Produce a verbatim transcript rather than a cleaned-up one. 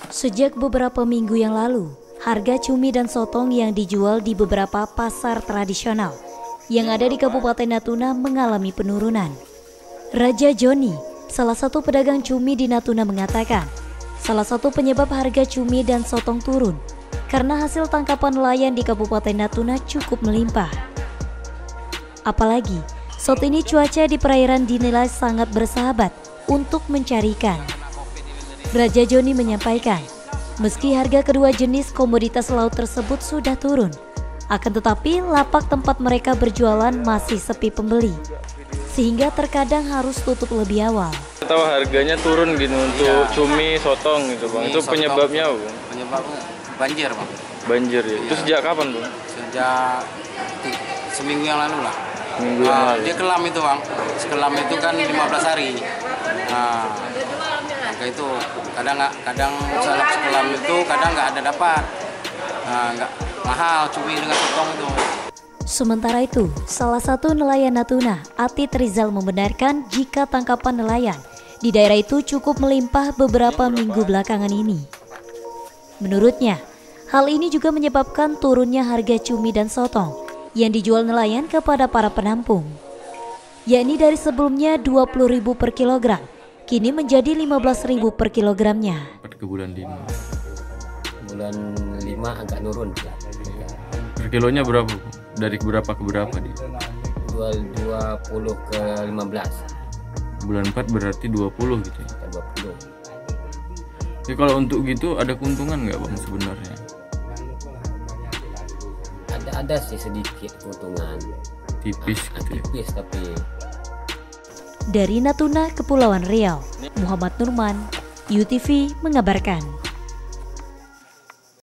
Sejak beberapa minggu yang lalu, harga cumi dan sotong yang dijual di beberapa pasar tradisional yang ada di Kabupaten Natuna mengalami penurunan. Raja Joni, salah satu pedagang cumi di Natuna, mengatakan salah satu penyebab harga cumi dan sotong turun karena hasil tangkapan nelayan di Kabupaten Natuna cukup melimpah. Apalagi, saat ini cuaca di perairan dinilai sangat bersahabat untuk mencari ikan. Raja Joni menyampaikan, meski harga kedua jenis komoditas laut tersebut sudah turun, akan tetapi lapak tempat mereka berjualan masih sepi pembeli, sehingga terkadang harus tutup lebih awal. Tahu harganya turun gitu untuk ya, cumi, sotong gitu bang. Cumi, itu penyebabnya apa? Penyebabnya banjir bang. Banjir ya. Ya. Itu sejak kapan bang? Sejak seminggu yang lalu lah. Minggu yang nah, lalu. Dia kelam itu bang. Sekelam itu kan lima belas hari. Nah, harga itu kadang nggak, kadang salah sekelam itu kadang nggak ada dapat. Nah, nggak mahal cumi dengan sotong itu. Sementara itu, salah satu nelayan Natuna, Atit Rizal, membenarkan jika tangkapan nelayan di daerah itu cukup melimpah beberapa minggu belakangan ini. Menurutnya, hal ini juga menyebabkan turunnya harga cumi dan sotong yang dijual nelayan kepada para penampung, yakni dari sebelumnya dua puluh ribu per kilogram, kini menjadi lima belas ribu per kilogramnya. Ke bulan lima. Bulan lima agak nurun. Per kilonya berapa? Dari berapa ke berapa dia? Jual dua puluh ke lima belas. Bulan empat berarti dua puluh gitu ya? dua puluh. Jadi kalau untuk gitu ada keuntungan nggak bang sebenarnya? Ada ada sih sedikit keuntungan. Tipis ah, gitu ya? Tipis tapi. Dari Natuna, Kepulauan Riau, Muhammad Nurman, U T V mengabarkan.